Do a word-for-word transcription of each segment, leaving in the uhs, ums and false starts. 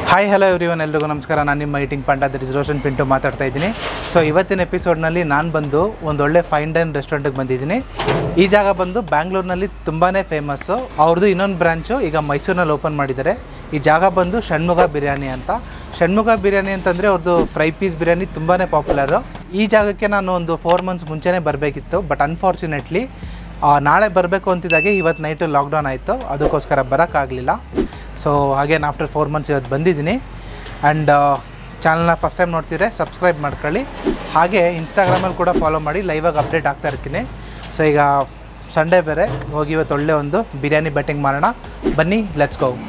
Hi hello everyone, ಎಲ್ರಿಗೂ ನಮಸ್ಕಾರ. ನಾನು ನಿಮ್ಮ ಈಟಿಂಗ್ ಪಂಡ ದಟ್ ಇಸ್ ರೋಷನ್ ಪಿಂಟು ಮಾತಾಡ್ತಾ ಇದ್ದೀನಿ. ಸೊ ಇವತ್ತಿನ ಎಪಿಸೋಡ್ನಲ್ಲಿ ನಾನು ಬಂದು ಒಂದೊಳ್ಳೆ ಫೈನ್ ಡೈನ್ ರೆಸ್ಟೋರೆಂಟಿಗೆ ಬಂದಿದ್ದೀನಿ. ಈ ಜಾಗ ಬಂದು ಬ್ಯಾಂಗ್ಳೂರಿನಲ್ಲಿ ತುಂಬಾ ಫೇಮಸ್ಸು. ಅವ್ರದ್ದು ಇನ್ನೊಂದು ಬ್ರಾಂಚು ಈಗ ಮೈಸೂರಿನಲ್ಲಿ ಓಪನ್ ಮಾಡಿದ್ದಾರೆ. ಈ ಜಾಗ ಬಂದು ಷಣ್ಮುಖ ಬಿರಿಯಾನಿ ಅಂತ. ಷಣ್ಮುಖ ಬಿರಿಯಾನಿ ಅಂತಂದರೆ ಅವ್ರದ್ದು ಫ್ರೈ ಪೀಸ್ ಬಿರಿಯಾನಿ ತುಂಬಾ ಪಾಪ್ಯುಲರು. ಈ ಜಾಗಕ್ಕೆ ನಾನು ಒಂದು ಫೋರ್ ಮಂತ್ಸ್ ಮುಂಚೆನೇ ಬರಬೇಕಿತ್ತು, ಬಟ್ ಅನ್ಫಾರ್ಚುನೇಟ್ಲಿ ನಾಳೆ ಬರಬೇಕು ಅಂತಿದ್ದಾಗೆ ಇವತ್ತು ನೈಟು ಲಾಕ್ಡೌನ್ ಆಯಿತು, ಅದಕ್ಕೋಸ್ಕರ ಬರೋಕ್ಕಾಗಲಿಲ್ಲ. So again after four months ಇವತ್ತು ಬಂದಿದ್ದೀನಿ. ಆ್ಯಂಡ್ ಚಾನಲ್ನ ಫಸ್ಟ್ ಟೈಮ್ ನೋಡ್ತಿದ್ರೆ ಸಬ್ಸ್ಕ್ರೈಬ್ ಮಾಡ್ಕೊಳ್ಳಿ. ಹಾಗೆ ಇನ್ಸ್ಟಾಗ್ರಾಮಲ್ಲಿ ಕೂಡ ಫಾಲೋ ಮಾಡಿ, ಲೈವಾಗಿ ಅಪ್ಡೇಟ್ ಆಗ್ತಾ ಇರ್ತೀನಿ. ಸೊ ಈಗ ಸಂಡೇ ಬೇರೆ, ಹೋಗಿ ಇವತ್ತು ಒಳ್ಳೆ ಒಂದು ಬಿರಿಯಾನಿ ಬೆಟ್ಟಿಂಗ್ ಮಾಡೋಣ. ಬನ್ನಿ, let's go.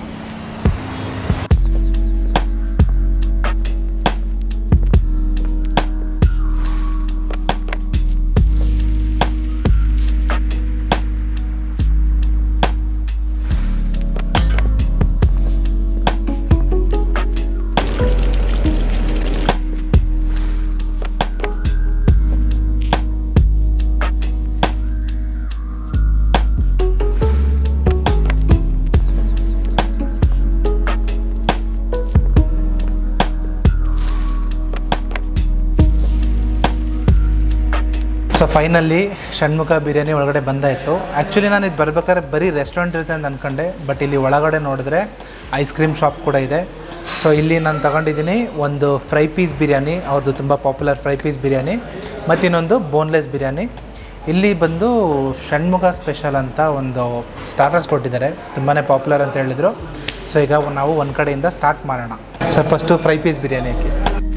So finally Shanmukha biryani ಒಳಗಡೆ ಬಂದಾಯಿತು. ಆ್ಯಕ್ಚುಲಿ ನಾನು ಇದು ಬರ್ಬೇಕಾದ್ರೆ ಬರೀ ರೆಸ್ಟೋರೆಂಟ್ ಇರುತ್ತೆ ಅಂತ ಅಂದ್ಕೊಂಡೆ, ಬಟ್ ಇಲ್ಲಿ ಒಳಗಡೆ ನೋಡಿದ್ರೆ ಐಸ್ ಕ್ರೀಮ್ ಶಾಪ್ ಕೂಡ ಇದೆ. ಸೊ ಇಲ್ಲಿ ನಾನು ತಗೊಂಡಿದ್ದೀನಿ ಒಂದು ಫ್ರೈ ಪೀಸ್ ಬಿರಿಯಾನಿ, ಅವ್ರದ್ದು ತುಂಬ ಪಾಪ್ಯುಲರ್ ಫ್ರೈ ಪೀಸ್ ಬಿರಿಯಾನಿ, ಮತ್ತು ಇನ್ನೊಂದು ಬೋನ್ಲೆಸ್ ಬಿರಿಯಾನಿ. ಇಲ್ಲಿ ಬಂದು ಷಣ್ಮುಖ ಸ್ಪೆಷಲ್ ಅಂತ ಒಂದು ಸ್ಟಾರ್ಟರ್ಸ್ ಕೊಟ್ಟಿದ್ದಾರೆ, ತುಂಬಾ ಪಾಪ್ಯುಲರ್ ಅಂತ ಹೇಳಿದರು. ಸೊ ಈಗ ನಾವು ಒಂದು ಕಡೆಯಿಂದ ಸ್ಟಾರ್ಟ್ ಮಾಡೋಣ. So first fry piece biryani ಹಾಕಿ.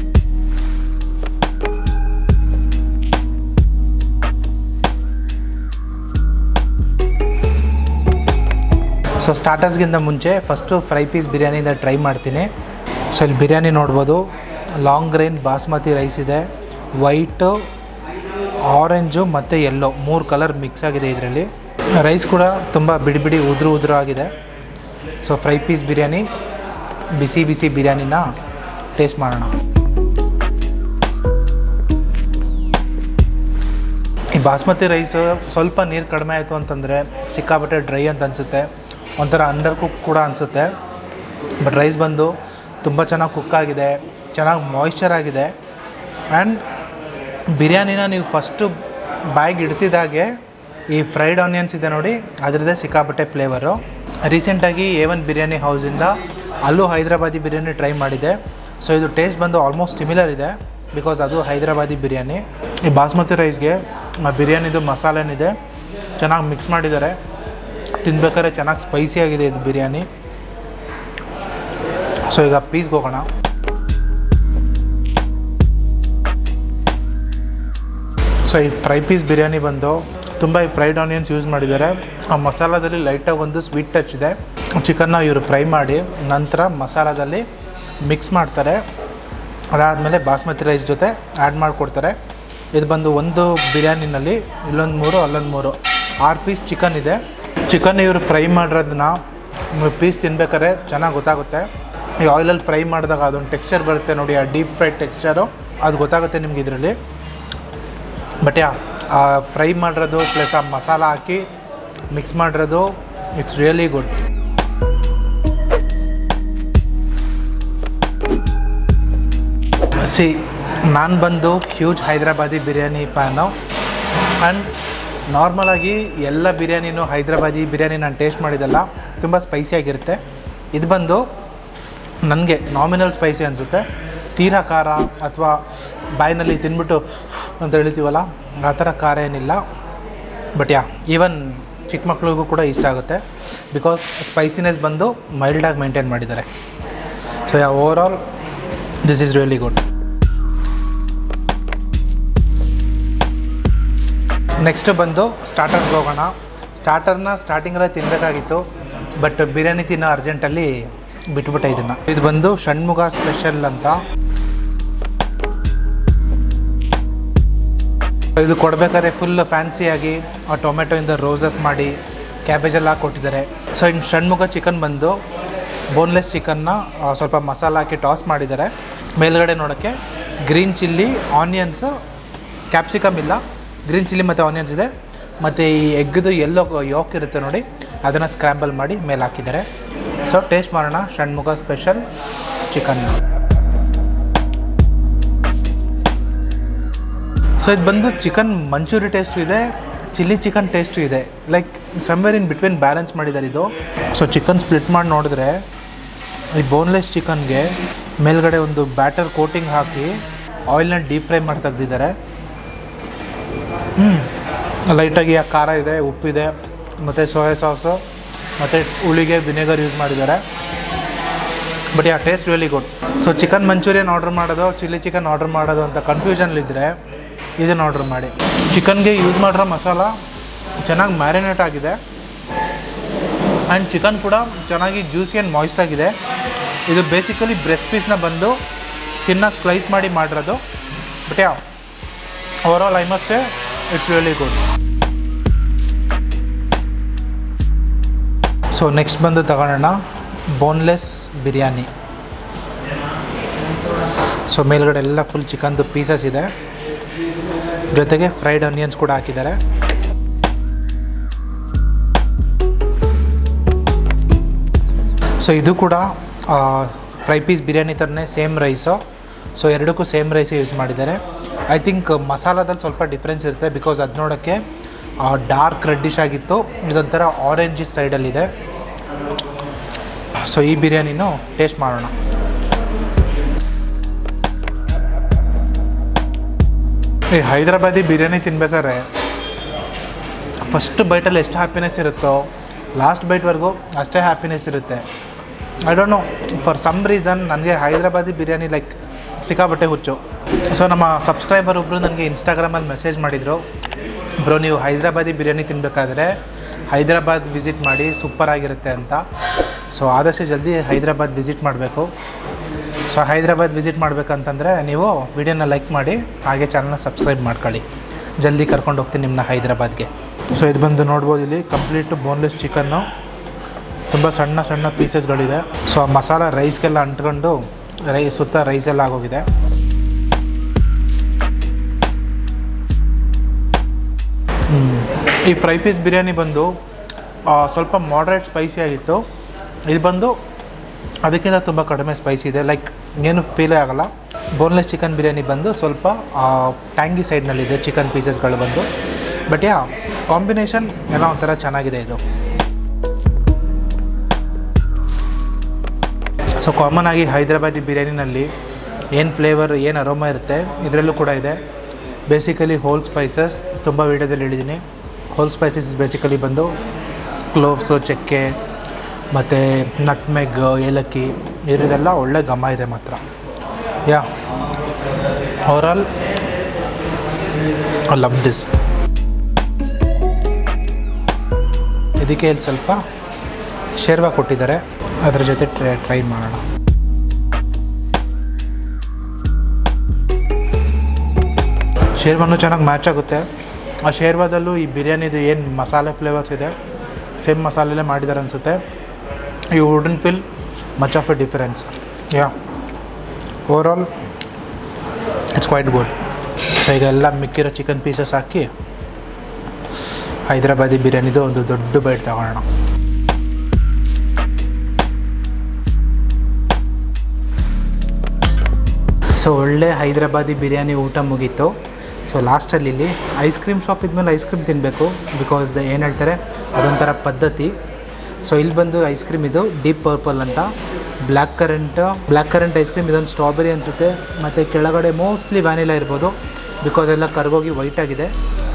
ಸೊ ಸ್ಟಾರ್ಟರ್ಸ್ಗಿಂತ ಮುಂಚೆ ಫಸ್ಟು ಫ್ರೈ ಪೀಸ್ ಬಿರಿಯಾನಿಯಿಂದ ಟ್ರೈ ಮಾಡ್ತೀನಿ. ಸೊ ಇಲ್ಲಿ ಬಿರಿಯಾನಿ ನೋಡ್ಬೋದು, ಲಾಂಗ್ ಗ್ರೈನ್ ಬಾಸ್ಮತಿ ರೈಸ್ ಇದೆ, ವೈಟು, ಆರೆಂಜು ಮತ್ತು ಯೆಲ್ಲೋ ಮೂರು ಕಲರ್ ಮಿಕ್ಸ್ ಆಗಿದೆ ಇದರಲ್ಲಿ. ರೈಸ್ ಕೂಡ ತುಂಬ ಬಿಡಿ ಬಿಡಿ ಉದುರು ಉದುರು ಆಗಿದೆ. ಸೊ ಫ್ರೈ ಪೀಸ್ ಬಿರಿಯಾನಿ, ಬಿಸಿ ಬಿಸಿ ಬಿರಿಯಾನಿನ ಟೇಸ್ಟ್ ಮಾಡೋಣ. ಈ ಬಾಸ್ಮತಿ ರೈಸು ಸ್ವಲ್ಪ ನೀರು ಕಡಿಮೆ ಆಯಿತು ಅಂತಂದರೆ ಸಿಕ್ಕಾಪಟ್ಟೆ ಡ್ರೈ ಅಂತ ಅನಿಸುತ್ತೆ, ಒಂಥರ ಅಂಡರ್ ಕುಕ್ ಕೂಡ ಅನಿಸುತ್ತೆ. ಬಟ್ ರೈಸ್ ಬಂದು ತುಂಬ ಚೆನ್ನಾಗಿ ಕುಕ್ ಆಗಿದೆ, ಚೆನ್ನಾಗಿ ಮಾಯ್ಶ್ಚರ್ ಆಗಿದೆ. ಆ್ಯಂಡ್ ಬಿರಿಯಾನಿನ ನೀವು ಫಸ್ಟು ಬಾಯಿಗೆ ಇಡ್ತಿದ್ದಾಗೆ ಈ ಫ್ರೈಡ್ ಆನಿಯನ್ಸ್ ಇದೆ ನೋಡಿ, ಅದರದ್ದೇ ಸಿಕ್ಕಾಪಟ್ಟೆ ಫ್ಲೇವರು. ರೀಸೆಂಟಾಗಿ ಎ ಒನ್ ಬಿರಿಯಾನಿ ಹೌಸಿಂದ ಅಲ್ಲೂ ಹೈದರಾಬಾದಿ ಬಿರಿಯಾನಿ ಟ್ರೈ ಮಾಡಿದೆ. ಸೊ ಇದು ಟೇಸ್ಟ್ ಬಂದು ಆಲ್ಮೋಸ್ಟ್ ಸಿಮಿಲರ್ ಇದೆ, ಬಿಕಾಸ್ ಅದು ಹೈದರಾಬಾದಿ ಬಿರಿಯಾನಿ. ಈ ಬಾಸ್ಮತಿ ರೈಸ್ಗೆ ಬಿರಿಯಾನಿದು ಮಸಾಲೆನಿದೆ ಚೆನ್ನಾಗಿ ಮಿಕ್ಸ್ ಮಾಡಿದ್ದಾರೆ. ತಿನ್ಬೇಕಾದ್ರೆ ಚೆನ್ನಾಗಿ ಸ್ಪೈಸಿಯಾಗಿದೆ ಇದು ಬಿರಿಯಾನಿ. ಸೊ ಈಗ ಪೀಸ್ಗೆ ಹೋಗೋಣ. ಸೊ ಈ ಫ್ರೈ ಪೀಸ್ ಬಿರಿಯಾನಿ ಬಂದು ತುಂಬ ಈ ಫ್ರೈಡ್ ಆನಿಯನ್ಸ್ ಯೂಸ್ ಮಾಡಿದ್ದಾರೆ. ಆ ಮಸಾಲದಲ್ಲಿ ಲೈಟಾಗಿ ಒಂದು ಸ್ವೀಟ್ ಟಚ್ ಇದೆ. ಚಿಕನ್ನ ಇವರು ಫ್ರೈ ಮಾಡಿ ನಂತರ ಮಸಾಲದಲ್ಲಿ ಮಿಕ್ಸ್ ಮಾಡ್ತಾರೆ. ಅದಾದಮೇಲೆ ಬಾಸ್ಮತಿ ರೈಸ್ ಜೊತೆ ಆ್ಯಡ್ ಮಾಡಿಕೊಡ್ತಾರೆ. ಇದು ಬಂದು ಒಂದು ಬಿರಿಯಾನಿನಲ್ಲಿ ಇಲ್ಲೊಂದು ಮೂರು ಅಲ್ಲೊಂದು ಮೂರು ಆರು ಪೀಸ್ ಚಿಕನ್ ಇದೆ. ಚಿಕನ್ ಇವರು ಫ್ರೈ ಮಾಡಿರೋದನ್ನ ಪೀಸ್ ತಿನ್ಬೇಕಾದ್ರೆ ಚೆನ್ನಾಗಿ ಗೊತ್ತಾಗುತ್ತೆ. ಈ ಆಯಿಲಲ್ಲಿ ಫ್ರೈ ಮಾಡಿದಾಗ ಅದೊಂದು ಟೆಕ್ಸ್ಚರ್ ಬರುತ್ತೆ ನೋಡಿ, ಆ ಡೀಪ್ ಫ್ರೈಡ್ ಟೆಕ್ಸ್ಚರು ಅದು ಗೊತ್ತಾಗುತ್ತೆ ನಿಮ್ಗೆ ಇದರಲ್ಲಿ. ಬಟ್ ಯಾ ಆ ಫ್ರೈ ಮಾಡಿರೋದು ಪ್ಲಸ್ ಆ ಮಸಾಲ ಹಾಕಿ ಮಿಕ್ಸ್ ಮಾಡಿರೋದು, ಇಟ್ಸ್ ರಿಯಲಿ ಗುಡ್. ಸಿ ನಾನು ಬಂದು huge Hyderabadi biryani fan. And ನಾರ್ಮಲಾಗಿ ಎಲ್ಲ ಬಿರಿಯಾನಿನೂ ಹೈದರಾಬಾದಿ ಬಿರಿಯಾನಿ ನಾನು ಟೇಸ್ಟ್ ಮಾಡಿದ್ದಲ್ಲ, ತುಂಬ ಸ್ಪೈಸಿಯಾಗಿರುತ್ತೆ. ಇದು ಬಂದು ನನಗೆ ನಾಮಿನಲ್ ಸ್ಪೈಸಿ ಅನಿಸುತ್ತೆ, ತೀರಾ ಖಾರ ಅಥವಾ ಬಾಯಿನಲ್ಲಿ ತಿನ್ಬಿಟ್ಟು ಅಂತ ಹೇಳ್ತೀವಲ್ಲ ಆ ಥರ ಖಾರ ಏನಿಲ್ಲ. ಬಟ್ ಯಾ ಈವನ್ ಚಿಕ್ಕ ಮಕ್ಳಿಗೂ ಕೂಡ ಇಷ್ಟ ಆಗುತ್ತೆ, ಬಿಕಾಸ್ ಸ್ಪೈಸಿನೆಸ್ ಬಂದು ಮೈಲ್ಡಾಗಿ ಮೇಂಟೈನ್ ಮಾಡಿದ್ದಾರೆ. So yeah over all this is really good. Next ಬಂದು ಸ್ಟಾರ್ಟರ್ಸ್ಗೆ ಹೋಗೋಣ. ಸ್ಟಾರ್ಟರ್ನ ಸ್ಟಾರ್ಟಿಂಗಲ್ಲೇ ತಿನ್ನಬೇಕಾಗಿತ್ತು, ಬಟ್ ಬಿರಿಯಾನಿ ತಿನ್ನೋ ಅರ್ಜೆಂಟಲ್ಲಿ ಬಿಟ್ಬಿಟ್ಟೆ ಇದನ್ನು. ಇದು ಬಂದು ಷಣ್ಮುಖ ಸ್ಪೆಷಲ್ ಅಂತ. ಇದು ಕೊಡಬೇಕಾದ್ರೆ ಫುಲ್ ಫ್ಯಾನ್ಸಿಯಾಗಿ ಆ ಟೊಮೆಟೊಯಿಂದ ರೋಸಸ್ ಮಾಡಿ ಕ್ಯಾಬೇಜೆಲ್ಲ ಹಾಕಿ ಕೊಟ್ಟಿದ್ದಾರೆ. ಸೊ ಇನ್ನು ಷಣ್ಮುಖ ಚಿಕನ್ ಬಂದು ಬೋನ್ಲೆಸ್ ಚಿಕನ್ನ ಸ್ವಲ್ಪ ಮಸಾಲ ಹಾಕಿ ಟಾಸ್ ಮಾಡಿದ್ದಾರೆ. ಮೇಲ್ಗಡೆ ನೋಡೋಕ್ಕೆ ಗ್ರೀನ್ ಚಿಲ್ಲಿ, ಆನಿಯನ್ಸು, ಕ್ಯಾಪ್ಸಿಕಮ್ ಇಲ್ಲ, ಗ್ರೀನ್ ಚಿಲ್ಲಿ ಮತ್ತು ಆನಿಯನ್ಸ್ ಇದೆ. ಮತ್ತು ಈ ಎಗ್ಗದು ಎಲ್ಲೋ ಯೋಕ್ ಇರುತ್ತೆ ನೋಡಿ, ಅದನ್ನು ಸ್ಕ್ರ್ಯಾಂಬಲ್ ಮಾಡಿ ಮೇಲೆ ಹಾಕಿದ್ದಾರೆ. ಸೊ ಟೇಸ್ಟ್ ಮಾಡೋಣ ಷಣ್ಮುಖ ಸ್ಪೆಷಲ್ ಚಿಕನ್. ಸೊ ಇದು ಬಂದು ಚಿಕನ್ ಮಂಚೂರಿ ಟೇಸ್ಟು ಇದೆ, ಚಿಲ್ಲಿ ಚಿಕನ್ ಟೇಸ್ಟು ಇದೆ, like somewhere in between balance ಮಾಡಿದ್ದಾರೆ ಇದು. ಸೊ ಚಿಕನ್ ಸ್ಪ್ಲಿಟ್ ಮಾಡಿ ನೋಡಿದ್ರೆ ಈ ಬೋನ್ಲೆಸ್ ಚಿಕನ್ಗೆ ಮೇಲ್ಗಡೆ ಒಂದು ಬ್ಯಾಟರ್ ಕೋಟಿಂಗ್ ಹಾಕಿ ಆಯಿಲ್ನ ಡೀಪ್ ಫ್ರೈ ಮಾಡಿ ತೆಗ್ದಿದ್ದಾರೆ. ಹ್ಞೂ ಲೈಟಾಗಿ ಆ ಖಾರ ಇದೆ, ಉಪ್ಪಿದೆ, ಮತ್ತು ಸೋಯಾ ಸಾಸು ಮತ್ತು ಹುಳಿಗೆ ವಿನೆಗರ್ ಯೂಸ್ ಮಾಡಿದ್ದಾರೆ. But yeah taste really good. So chicken Manchurian order ಮಾಡೋದು ಚಿಲ್ಲಿ ಚಿಕನ್ ಆರ್ಡ್ರ್ ಮಾಡೋದು ಅಂತ ಕನ್ಫ್ಯೂಷನ್ಲಿದ್ದರೆ ಇದನ್ನು ಆರ್ಡ್ರ್ ಮಾಡಿ. ಚಿಕನ್ಗೆ ಯೂಸ್ ಮಾಡಿರೋ ಮಸಾಲ ಚೆನ್ನಾಗಿ ಮ್ಯಾರಿನೇಟ್ ಆಗಿದೆ ಆ್ಯಂಡ್ ಚಿಕನ್ ಕೂಡ ಚೆನ್ನಾಗಿ ಜ್ಯೂಸಿ ಆ್ಯಂಡ್ ಮಾಯ್ಸ್ಟ್ ಆಗಿದೆ. ಇದು ಬೇಸಿಕಲಿ ಬ್ರೆಸ್ಟ್ ಪೀಸ್ನ ಬಂದು ತಿನ್ನೋಕ್ಕೆ ಸ್ಲೈಸ್ ಮಾಡಿ ಮಾಡಿರೋದು. But yeah overall I must say it's really good. So next ಬಂದು ತಗೊಳ್ಳೋಣ ಬೋನ್ಲೆಸ್ ಬಿರಿಯಾನಿ. ಸೊ ಮೇಲ್ಗಡೆ ಎಲ್ಲ ಫುಲ್ ಚಿಕನ್ದು ಪೀಸಸ್ ಇದೆ, ಜೊತೆಗೆ ಫ್ರೈಡ್ ಆನಿಯನ್ಸ್ ಕೂಡ ಹಾಕಿದ್ದಾರೆ. ಸೊ ಇದು ಕೂಡ ಫ್ರೈ ಪೀಸ್ ಬಿರಿಯಾನಿ ಥರನೇ ಸೇಮ್ ರೈಸು. ಸೊ ಎರಡಕ್ಕೂ ಸೇಮ್ ರೈಸೇ ಯೂಸ್ ಮಾಡಿದ್ದಾರೆ. ಐ ಥಿಂಕ್ ಮಸಾಲದಲ್ಲಿ ಸ್ವಲ್ಪ ಡಿಫ್ರೆನ್ಸ್ ಇರುತ್ತೆ, ಬಿಕಾಸ್ ಅದು ನೋಡೋಕ್ಕೆ ಡಾರ್ಕ್ ರೆಡ್ಡಿಶ್ ಆಗಿತ್ತು, ಇದೊಂಥರ ಆರೆಂಜಿಸ್ ಸೈಡಲ್ಲಿದೆ. ಸೊ ಈ ಬಿರಿಯಾನಿನೂ ಟೇಸ್ಟ್ ಮಾಡೋಣ. ಈ ಹೈದರಾಬಾದಿ ಬಿರಿಯಾನಿ ತಿನ್ಬೇಕಾದ್ರೆ ಫಸ್ಟ್ ಬೈಟಲ್ಲಿ ಎಷ್ಟು ಹ್ಯಾಪಿನೆಸ್ ಇರುತ್ತೋ ಲಾಸ್ಟ್ ಬೈಟ್ವರೆಗೂ ಅಷ್ಟೇ ಹ್ಯಾಪಿನೆಸ್ ಇರುತ್ತೆ. I don't know, for some reason ನನಗೆ ಹೈದರಾಬಾದಿ ಬಿರಿಯಾನಿ ಲೈಕ್ ಸಿಕ್ಕಾಬಟ್ಟೆ ಹುಚ್ಚು. ಸೊ ನಮ್ಮ ಸಬ್ಸ್ಕ್ರೈಬರ್ ಒಬ್ಬರು ನನಗೆ ಇನ್ಸ್ಟಾಗ್ರಾಮಲ್ಲಿ ಮೆಸೇಜ್ ಮಾಡಿದರು, ಬ್ರೋ ನೀವು ಹೈದರಾಬಾದಿ ಬಿರಿಯಾನಿ ತಿನ್ನಬೇಕಾದ್ರೆ ಹೈದರಾಬಾದ್ ವಿಸಿಟ್ ಮಾಡಿ, ಸೂಪರ್ ಆಗಿರುತ್ತೆ ಅಂತ. ಸೊ ಆದಷ್ಟು ಜಲ್ದಿ ಹೈದರಾಬಾದ್ ವಿಸಿಟ್ ಮಾಡಬೇಕು. ಸೊ ಹೈದರಾಬಾದ್ ವಿಸಿಟ್ ಮಾಡಬೇಕಂತಂದರೆ ನೀವು ವಿಡಿಯೋನ ಲೈಕ್ ಮಾಡಿ, ಹಾಗೆ ಚಾನಲ್ನ ಸಬ್ಸ್ಕ್ರೈಬ್ ಮಾಡ್ಕೊಳ್ಳಿ. ಜಲ್ದಿ ಕರ್ಕೊಂಡು ಹೋಗ್ತೀನಿ ನಿಮ್ಮನ್ನ ಹೈದರಾಬಾದ್ಗೆ. ಸೊ ಇದು ಬಂದು ನೋಡ್ಬೋದು, ಇಲ್ಲಿ ಕಂಪ್ಲೀಟು ಬೋನ್ಲೆಸ್ ಚಿಕನ್ನು, ತುಂಬ ಸಣ್ಣ ಸಣ್ಣ ಪೀಸಸ್ಗಳಿದೆ. ಸೊ ಆ ಮಸಾಲ ರೈಸ್ಗೆಲ್ಲ ಅಂಟ್ಕೊಂಡು ರೈ ಸುತ್ತ ರೈಸೆಲ್ಲ ಆಗೋಗಿದೆ. ಈ ಫ್ರೈ ಪೀಸ್ ಬಿರಿಯಾನಿ ಬಂದು ಸ್ವಲ್ಪ ಮಾಡ್ರೇಟ್ ಸ್ಪೈಸಿ ಆಗಿತ್ತು. ಇದು ಬಂದು ಅದಕ್ಕಿಂತ ತುಂಬ ಕಡಿಮೆ ಸ್ಪೈಸಿ ಇದೆ, ಲೈಕ್ ಏನು ಫೀಲೇ ಆಗೋಲ್ಲ. ಬೋನ್ಲೆಸ್ ಚಿಕನ್ ಬಿರಿಯಾನಿ ಬಂದು ಸ್ವಲ್ಪ ಟ್ಯಾಂಗಿ ಸೈಡ್ನಲ್ಲಿದೆ ಚಿಕನ್ ಪೀಸಸ್ಗಳು ಬಂದು. ಬಟ್ ಯಾ ಕಾಂಬಿನೇಷನ್ ಏನೋ ಒಂಥರ ಚೆನ್ನಾಗಿದೆ ಇದು. ಸೊ ಕಾಮನ್ ಆಗಿ ಹೈದರಾಬಾದಿ ಬಿರಿಯಾನಿನಲ್ಲಿ ಏನು ಫ್ಲೇವರ್ ಏನು ಅರೋಮಾ ಇರುತ್ತೆ ಇದರಲ್ಲೂ ಕೂಡ ಇದೆ. ಬೇಸಿಕಲಿ ಹೋಲ್ ಸ್ಪೈಸಸ್, ತುಂಬ ವೀಡಿಯೋದಲ್ಲಿ ಹೇಳಿದ್ದೀನಿ. ಹೋಲ್ ಸ್ಪೈಸಸ್ ಬೇಸಿಕಲಿ ಬಂದು ಕ್ಲೋವ್ಸು, ಚಕ್ಕೆ ಮತ್ತು ನಟ್ಮೆಗ್, ಏಲಕ್ಕಿ, ಇದರದೆಲ್ಲ ಒಳ್ಳೆ ಘಮ ಇದೆ ಮಾತ್ರ. Yeah overall I love this. ಇದಕ್ಕೆ ಇಲ್ಲಿ ಸ್ವಲ್ಪ ಶೇರ್ವಾ ಕೊಟ್ಟಿದ್ದಾರೆ, ಅದರ ಜೊತೆ ಟ್ರೈ ಟ್ರೈ ಮಾಡೋಣ. ಶೇರ್ವಾನು ಚೆನ್ನಾಗಿ ಮ್ಯಾಚ್ ಆಗುತ್ತೆ. ಆ ಶೇರ್ವಾದಲ್ಲೂ ಈ ಬಿರಿಯಾನಿದು ಏನು ಮಸಾಲೆ ಫ್ಲೇವರ್ಸ್ ಇದೆ ಸೇಮ್ ಮಸಾಲೆಲ್ಲೇ ಮಾಡಿದ್ದಾರೆ ಅನಿಸುತ್ತೆ. You wouldn't feel much of a difference. Yeah overall it's quite good. So ಈಗ ಎಲ್ಲ ಮಿಕ್ಕಿರೋ ಚಿಕನ್ ಪೀಸಸ್ ಹಾಕಿ ಹೈದರಾಬಾದಿ ಬಿರಿಯಾನಿದು ಒಂದು ದೊಡ್ಡ ಬೈಟ್ ತಗೊಳ್ಳೋಣ. ಸೊ ಒಳ್ಳೆ ಹೈದರಾಬಾದಿ ಬಿರಿಯಾನಿ ಊಟ ಮುಗೀತು. ಸೊ ಲಾಸ್ಟಲ್ಲಿ ಇಲ್ಲಿ ಐಸ್ ಕ್ರೀಮ್ ಶಾಪ್ ಇದ್ಮೇಲೆ ಐಸ್ ಕ್ರೀಮ್ ತಿನ್ನಬೇಕು, ಬಿಕಾಸ್ ದ ಏನು ಹೇಳ್ತಾರೆ ಅದೊಂಥರ ಪದ್ಧತಿ. ಸೊ ಇಲ್ಲಿ ಬಂದು ಐಸ್ ಕ್ರೀಮ್ ಇದು ಡೀಪ್ ಪರ್ಪಲ್ ಅಂತ, black currant black currant ice cream. ಇದೊಂದು ಸ್ಟ್ರಾಬೆರಿ ಅನಿಸುತ್ತೆ, ಮತ್ತು ಕೆಳಗಡೆ ಮೋಸ್ಟ್ಲಿ ವ್ಯಾನಿಲಾ ಇರ್ಬೋದು, ಬಿಕಾಸ್ ಎಲ್ಲ ಕರ್ಗೋಗಿ ವೈಟ್ ಆಗಿದೆ.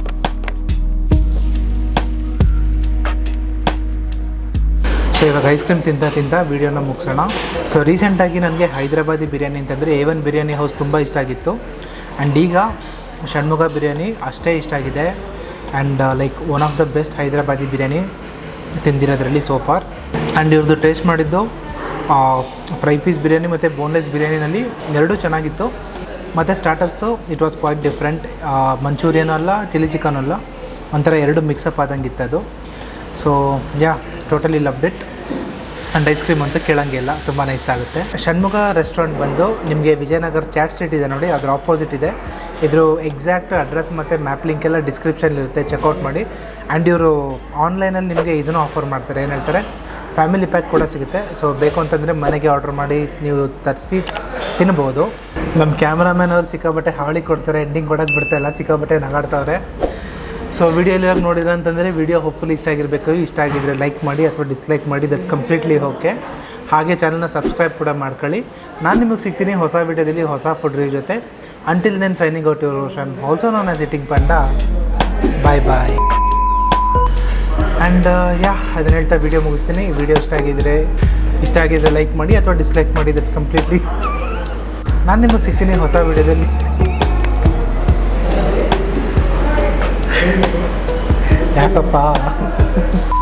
ಸೊ ಇವಾಗ ಐಸ್ ಕ್ರೀಮ್ ತಿಂತ ತಿಂತ ವೀಡಿಯೋನ ಮುಗಿಸೋಣ. ಸೊ ರೀಸೆಂಟಾಗಿ ನನಗೆ ಹೈದರಾಬಾದಿ ಬಿರಿಯಾನಿ ಅಂತಂದರೆ ಎ ಒನ್ ಬಿರಿಯಾನಿ ಹೌಸ್ ತುಂಬ ಇಷ್ಟ ಆಗಿತ್ತು. ಆ್ಯಂಡ್ ಈಗ ಷಣ್ಮುಖ ಬಿರಿಯಾನಿ ಅಷ್ಟೇ ಇಷ್ಟ ಆಗಿದೆ. And like one of the best Hyderabadi biryani ತಿಂದಿರೋದ್ರಲ್ಲಿ ಸೋ ಫಾರ್. ಆ್ಯಂಡ್ ಇವ್ರದ್ದು ಟೇಸ್ಟ್ ಮಾಡಿದ್ದು ಫ್ರೈ ಪೀಸ್ ಬಿರಿಯಾನಿ ಮತ್ತು ಬೋನ್ಲೆಸ್ ಬಿರಿಯಾನಿನಲ್ಲಿ ಎರಡೂ ಚೆನ್ನಾಗಿತ್ತು. ಮತ್ತು starters it was quite different. Manchurian ಅಲ್ಲ, ಚಿಲ್ಲಿ ಚಿಕನ್ ಅಲ್ಲ, ಒಂಥರ ಎರಡು ಮಿಕ್ಸಪ್ ಆದಂಗಿತ್ತು ಅದು. So yeah totally loved it. And ice cream ಅಂತ ಕೇಳೋಂಗಿಲ್ಲ, ತುಂಬಾ ಇಷ್ಟ ಆಗುತ್ತೆ. ಷಣ್ಮುಖ ರೆಸ್ಟೋರೆಂಟ್ ಬಂದು ನಿಮಗೆ ವಿಜಯನಗರ್ ಚಾಟ್ ಸ್ಟ್ರೀಟ್ ಇದೆ ನೋಡಿ, ಅದರ ಆಪೋಸಿಟ್ ಇದೆ. ಇದ್ರ ಎಕ್ಸಾಕ್ಟ್ ಅಡ್ರೆಸ್ ಮತ್ತು ಮ್ಯಾಪ್ ಲಿಂಕ್ ಎಲ್ಲ ಡಿಸ್ಕ್ರಿಪ್ಷನ್ ಇರುತ್ತೆ, ಚೆಕ್ಔಟ್ ಮಾಡಿ. ಆ್ಯಂಡ್ ಇವರು ಆನ್ಲೈನಲ್ಲಿ ನಿಮಗೆ ಇದನ್ನು ಆಫರ್ ಮಾಡ್ತಾರೆ, ಏನು ಹೇಳ್ತಾರೆ ಫ್ಯಾಮಿಲಿ ಪ್ಯಾಕ್ ಕೂಡ ಸಿಗುತ್ತೆ. ಸೊ ಬೇಕು ಅಂತಂದರೆ ಮನೆಗೆ ಆರ್ಡ್ರ್ ಮಾಡಿ ನೀವು ತರಿಸಿ ತಿನ್ಬೋದು. ನಮ್ಮ ಕ್ಯಾಮ್ರಾಮ್ಯಾನ್ ಅವ್ರು ಸಿಕ್ಕಾಬಟ್ಟೆ ಹಾಳಿ ಕೊಡ್ತಾರೆ, ಎಂಡಿಂಗ್ ಕೊಡೋಕ್ಕೆ ಬಿಡ್ತಾಯಿಲ್ಲ, ಸಿಕ್ಕಾಬಟ್ಟೆ ನಗಾಡ್ತಾವ್ರೆ. ಸೊ ವಿಡಿಯೋಲಿ ಇವಾಗ ನೋಡಿದ್ರೆ ಅಂತಂದರೆ ವಿಡಿಯೋ ಹೋಪ್ಫುಲಿ ಇಷ್ಟ ಆಗಿರಬೇಕು. ಇಷ್ಟ ಆಗಿದ್ರೆ ಲೈಕ್ ಮಾಡಿ ಅಥವಾ ಡಿಸ್ಲೈಕ್ ಮಾಡಿ, ದಟ್ಸ್ ಕಂಪ್ಲೀಟ್ಲಿ ಓಕೆ. ಹಾಗೆ ಚಾನಲ್ನ ಸಬ್ಸ್ಕ್ರೈಬ್ ಕೂಡ ಮಾಡ್ಕೊಳ್ಳಿ. ನಾನು ನಿಮಗೆ ಸಿಗ್ತೀನಿ ಹೊಸ ವಿಡಿಯೋದಲ್ಲಿ ಹೊಸ ಫುಡ್ ರಿವ್ಯೂ ಜೊತೆ. Until then signing out your Roshan, also known as eating panda. Bye bye. And yeah ಅದನ್ನು ಹೇಳ್ತಾ ವಿಡಿಯೋ ಮುಗಿಸ್ತೀನಿ. ವಿಡಿಯೋ ಇಷ್ಟ ಆಗಿದ್ರೆ ಇಷ್ಟ ಆಗಿದ್ರೆ ಲೈಕ್ ಮಾಡಿ ಅಥವಾ ಡಿಸ್ಲೈಕ್ ಮಾಡಿ, ದಟ್ಸ್ ಕಂಪ್ಲೀಟ್ಲಿ. ನಾನು ನಿಮಗೆ ಸಿಗ್ತೀನಿ ಹೊಸ ವಿಡಿಯೋದಲ್ಲಿ. ಯಾಕಪ್ಪ